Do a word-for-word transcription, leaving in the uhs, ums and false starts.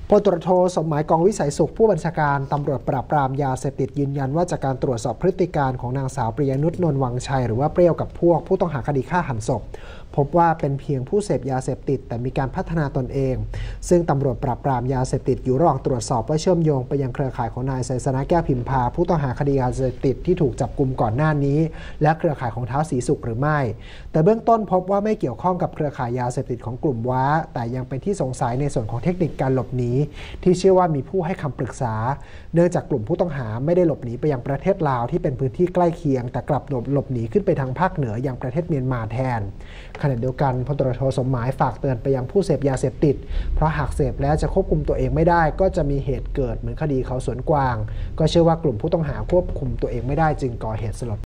พลตำรวจโทสมหมายกองวิสัยสุขผู้บัญชาการตำรวจปราบปรามยาเสพติดยืนยันว่าจากการตรวจสอบพฤติการของนางสาวปริยนุชนนท์วังชัยหรือว่าเปรี้ยวกับพวกผู้ต้องหาคดีฆ่าหันศพพบว่าเป็นเพียงผู้เสพยาเสพติดแต่มีการพัฒนาตนเองซึ่งตำรวจปราบปรามยาเสพติดอยู่ระหว่างตรวจสอบว่าเชื่อมโยงไปยังเครือข่ายของนายไซสนะแก้วพิมพาผู้ต้องหาคดียาเสพติดที่ถูกจับกุมก่อนหน้านี้และเครือข่ายของท้าวศรีสุขหรือไม่แต่เบื้องต้นพบว่าไม่เกี่ยวข้องกับเครือข่ายยาเสพติดของกลุ่มว้าแต่ยังเป็นที่สงสัยในส่วนของเทคนิคการหลบหนีที่เชื่อว่ามีผู้ให้คำปรึกษาเนื่องจากกลุ่มผู้ต้องหาไม่ได้หลบหนีไปยังประเทศลาวที่เป็นพื้นที่ใกล้เคียงแต่กลับหลบหนีขึ้นไปทางภาคเหนือยังประเทศเมียนมาแทนขณะเดียวกันพลตำรวจโทสมหมายฝากเตือนไปยังผู้เสพยาเสพติดเพราะหากเสพแล้วจะควบคุมตัวเองไม่ได้ก็จะมีเหตุเกิดเหมือนคดีเขาสวนกวางก็เชื่อว่ากลุ่มผู้ต้องหาควบคุมตัวเองไม่ได้จึงก่อเหตุสลด